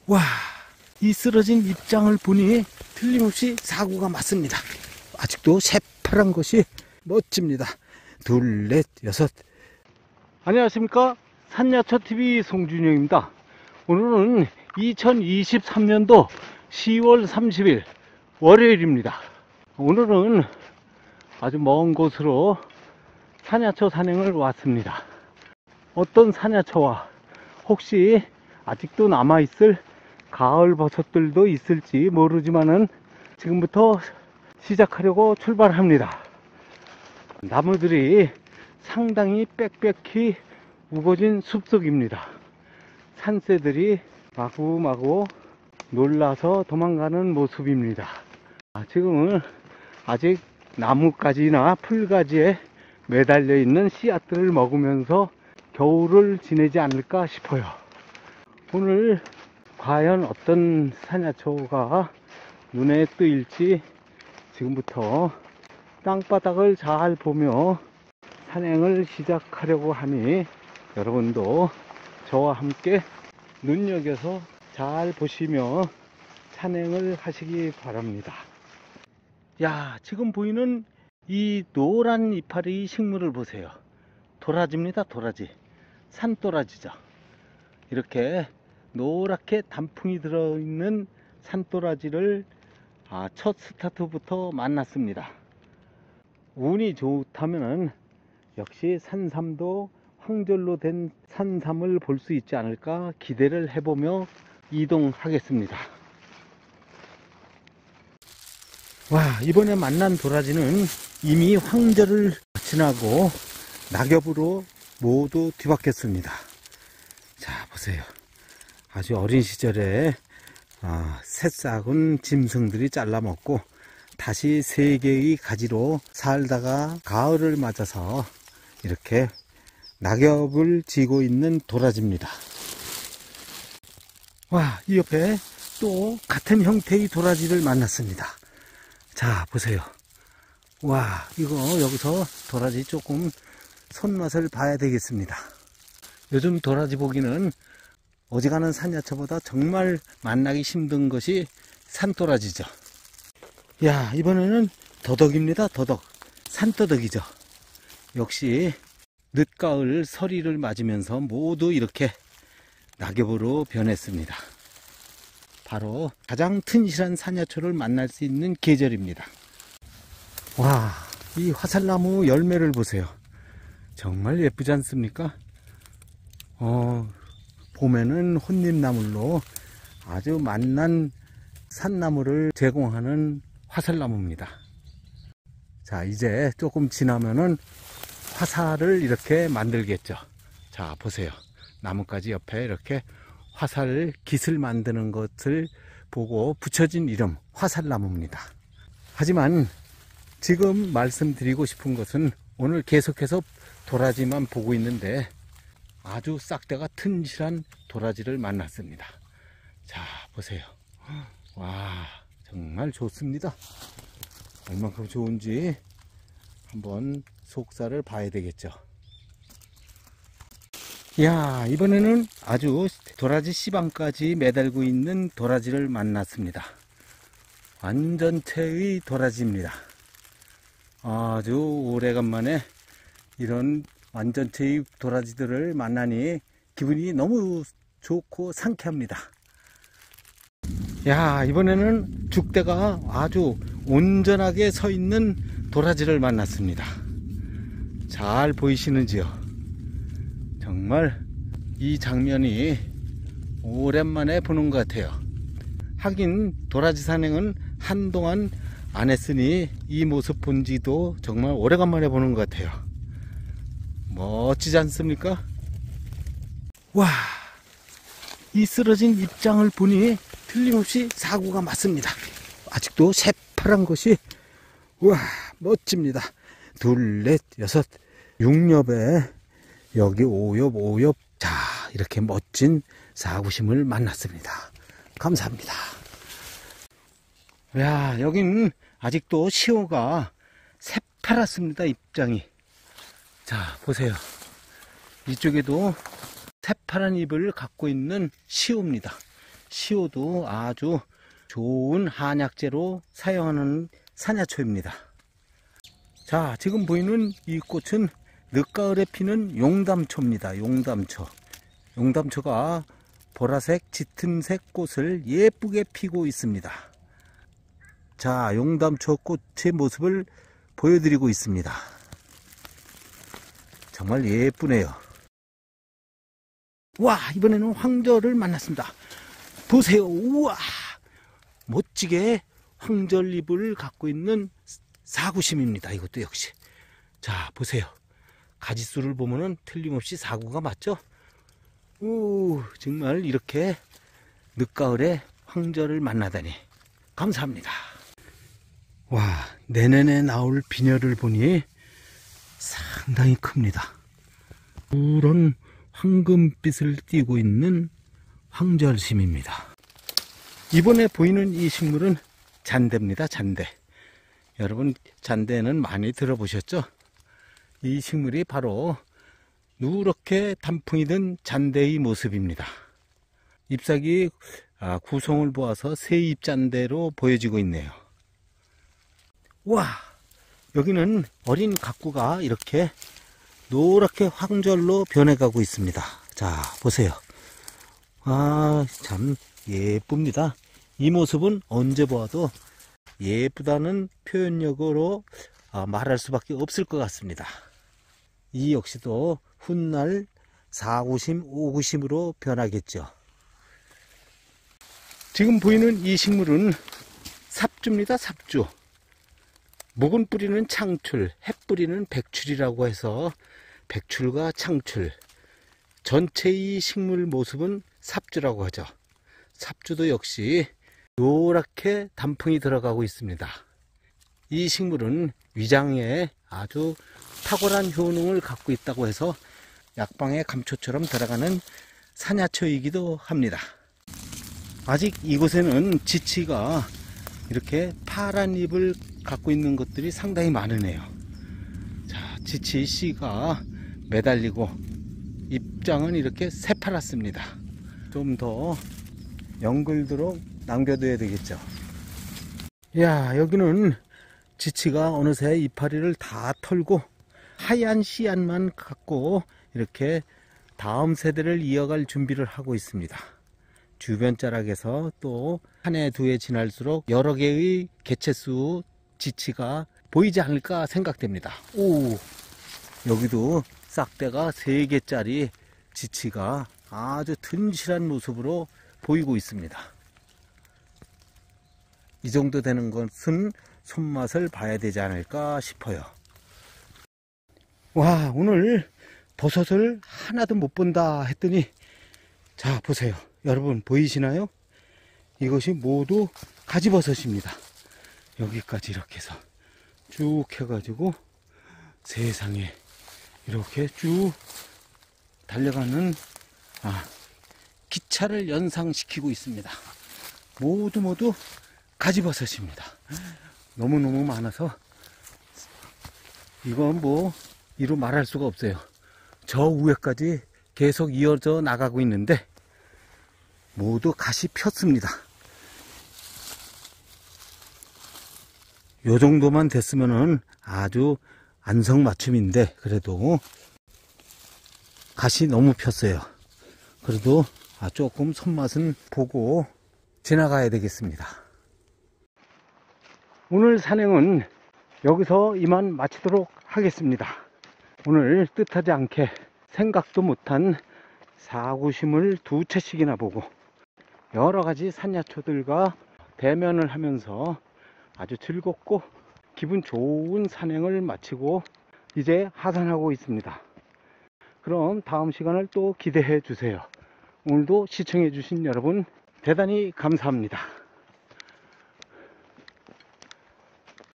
와, 이 쓰러진 입장을 보니 틀림없이 사고가 맞습니다. 아직도 새파란 것이 멋집니다. 둘, 넷, 여섯. 안녕하십니까, 산야초TV 송준영입니다. 오늘은 2023년도 10월 30일 월요일입니다. 오늘은 아주 먼 곳으로 산야초 산행을 왔습니다. 어떤 산야초와 혹시 아직도 남아있을 가을 버섯들도 있을지 모르지만은 지금부터 시작하려고 출발합니다. 나무들이 상당히 빽빽히 우거진 숲속입니다. 산새들이 마구마구 놀라서 도망가는 모습입니다. 지금은 아직 나뭇가지나 풀가지에 매달려 있는 씨앗들을 먹으면서 겨울을 지내지 않을까 싶어요. 오늘 과연 어떤 산야초가 눈에 띄일지 지금부터 땅바닥을 잘 보며 산행을 시작하려고 하니 여러분도 저와 함께 눈여겨서 잘 보시며 산행을 하시기 바랍니다. 야, 지금 보이는 이 노란 이파리 식물을 보세요. 도라지입니다. 도라지. 산도라지죠. 이렇게 노랗게 단풍이 들어있는 산도라지를 첫 스타트부터 만났습니다. 운이 좋다면은 역시 산삼도 황절로 된 산삼을 볼 수 있지 않을까 기대를 해보며 이동하겠습니다. 와, 이번에 만난 도라지는 이미 황절을 지나고 낙엽으로 모두 뒤바뀌었습니다. 자, 보세요. 아주 어린 시절에 새싹은 짐승들이 잘라먹고 다시 세 개의 가지로 살다가 가을을 맞아서 이렇게 낙엽을 지고 있는 도라지입니다. 와, 이 옆에 또 같은 형태의 도라지를 만났습니다. 자, 보세요. 와, 이거 여기서 도라지 조금 손맛을 봐야 되겠습니다. 요즘 도라지 보기는 어지간한 산야초보다 정말 만나기 힘든 것이 산도라지죠. 야, 이번에는 더덕입니다. 더덕. 산더덕이죠. 역시 늦가을 서리를 맞으면서 모두 이렇게 낙엽으로 변했습니다. 바로 가장 튼실한 산야초를 만날 수 있는 계절입니다. 와, 이 화살나무 열매를 보세요. 정말 예쁘지 않습니까? 봄에는 혼잎나물로 아주 맛난 산나물을 제공하는 화살나무입니다. 자, 이제 조금 지나면은 화살을 이렇게 만들겠죠. 자, 보세요. 나뭇가지 옆에 이렇게 화살 깃을 만드는 것을 보고 붙여진 이름 화살나무입니다. 하지만 지금 말씀드리고 싶은 것은 오늘 계속해서 도라지만 보고 있는데 아주 싹대가 튼실한 도라지를 만났습니다. 자, 보세요. 와, 정말 좋습니다. 얼만큼 좋은지 한번 속살을 봐야 되겠죠. 야, 이번에는 아주 도라지 씨방까지 매달고 있는 도라지를 만났습니다. 완전체의 도라지입니다. 아주 오래간만에 이런 완전체의 도라지들을 만나니 기분이 너무 좋고 상쾌합니다. 야, 이번에는 죽대가 아주 온전하게 서 있는 도라지를 만났습니다. 잘 보이시는지요? 정말 이 장면이 오랜만에 보는 것 같아요. 하긴 도라지 산행은 한동안 안 했으니 이 모습 본 지도 정말 오래간만에 보는 것 같아요. 멋지지 않습니까? 와, 이 쓰러진 입장을 보니 틀림없이 사고가 맞습니다. 아직도 새파란 것이, 와, 멋집니다. 둘, 넷, 여섯, 6엽에 여기 5엽. 자, 이렇게 멋진 사구심을 만났습니다. 감사합니다. 야, 여긴 아직도 시호가 새파랗습니다. 입장이. 자, 보세요. 이쪽에도 새파란 잎을 갖고 있는 시호입니다. 시효도 아주 좋은 한약재로 사용하는 산야초입니다. 자, 지금 보이는 이 꽃은 늦가을에 피는 용담초입니다. 용담초. 용담초가 보라색 짙은색 꽃을 예쁘게 피고 있습니다. 자, 용담초 꽃의 모습을 보여드리고 있습니다. 정말 예쁘네요. 와, 이번에는 황절을 만났습니다. 보세요. 우와, 멋지게 황절잎을 갖고 있는 사구심입니다. 이것도 역시. 자, 보세요. 가지수를 보면은 틀림없이 사구가 맞죠? 오, 정말 이렇게 늦가을에 황절을 만나다니 감사합니다. 와, 내년에 나올 비녀를 보니 상당히 큽니다. 푸른 황금빛을 띠고 있는 황절심입니다. 이번에 보이는 이 식물은 잔대입니다. 잔대. 여러분, 잔대는 많이 들어보셨죠? 이 식물이 바로 누렇게 단풍이 든 잔대의 모습입니다. 잎사귀 구성을 보아서 새잎잔대로 보여지고 있네요. 와, 여기는 어린 가꾸가 이렇게 노랗게 황절로 변해가고 있습니다. 자, 보세요. 아, 참 예쁩니다. 이 모습은 언제 보아도 예쁘다는 표현력으로 말할 수밖에 없을 것 같습니다. 이 역시도 훗날 사구심, 오구심으로 변하겠죠. 지금 보이는 이 식물은 삽주입니다. 삽주. 묵은 뿌리는 창출, 햇뿌리는 백출이라고 해서 백출과 창출, 전체의 식물 모습은 삽주라고 하죠. 삽주도 역시 노랗게 단풍이 들어가고 있습니다. 이 식물은 위장에 아주 탁월한 효능을 갖고 있다고 해서 약방의 감초처럼 들어가는 산야초이기도 합니다. 아직 이곳에는 지치가 이렇게 파란 잎을 갖고 있는 것들이 상당히 많으네요. 자, 지치 씨가 매달리고 잎장은 이렇게 새파랗습니다. 좀 더 연글도록 남겨둬야 되겠죠. 야, 여기는 지치가 어느새 이파리를 다 털고 하얀 씨앗만 갖고 이렇게 다음 세대를 이어갈 준비를 하고 있습니다. 주변 자락에서 또 한 해 두 해 지날수록 여러 개의 개체수 지치가 보이지 않을까 생각됩니다. 오, 여기도 싹대가 3개짜리 지치가 아주 튼실한 모습으로 보이고 있습니다. 이 정도 되는 것은 손맛을 봐야 되지 않을까 싶어요. 와, 오늘 버섯을 하나도 못 본다 했더니, 자, 보세요. 여러분 보이시나요? 이것이 모두 가지버섯입니다. 여기까지 이렇게 해서 쭉 해가지고 세상에 이렇게 쭉 달려가는 기차를 연상시키고 있습니다. 모두 가지버섯입니다. 너무너무 많아서 이건 뭐 이루 말할 수가 없어요. 저 위에까지 계속 이어져 나가고 있는데 모두 갓이 폈습니다. 요 정도만 됐으면은 아주 안성맞춤인데 그래도 갓이 너무 폈어요. 그래도 조금 손맛은 보고 지나가야 되겠습니다. 오늘 산행은 여기서 이만 마치도록 하겠습니다. 오늘 뜻하지 않게 생각도 못한 사구심을 2채씩이나 보고 여러가지 산야초들과 대면을 하면서 아주 즐겁고 기분 좋은 산행을 마치고 이제 하산하고 있습니다. 그럼 다음 시간을 또 기대해 주세요. 오늘도 시청해 주신 여러분 대단히 감사합니다.